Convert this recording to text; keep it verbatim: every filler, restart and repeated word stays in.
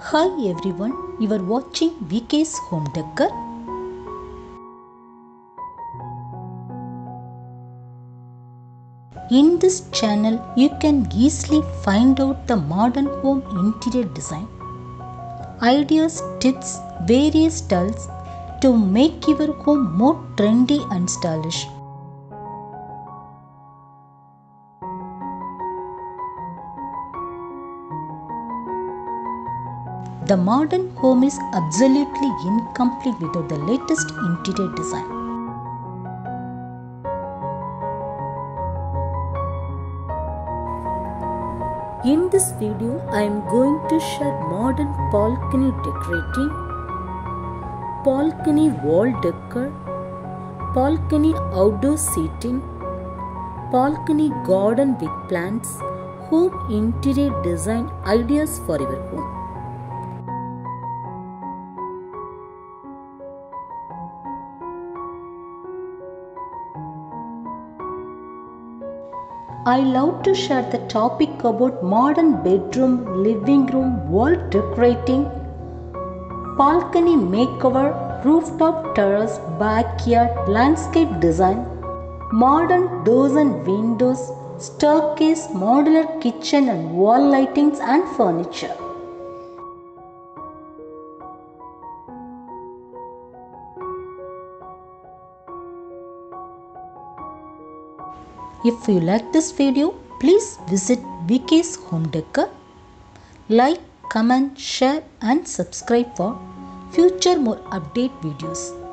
Hi everyone, you are watching V K's Home Decor. In this channel, you can easily find out the modern home interior design, ideas, tips, various styles to make your home more trendy and stylish. The modern home is absolutely incomplete without the latest interior design. In this video, I am going to share modern balcony decorating, balcony wall decor, balcony outdoor seating, balcony garden with plants, home interior design ideas for your home. I love to share the topic about modern bedroom, living room, wall decorating, balcony makeover, rooftop terrace, backyard, landscape design, modern doors and windows, staircase, modular kitchen and wall lightings and furniture. If you like this video, please visit V K's Home Decor. Like, comment, share and subscribe for future more update videos.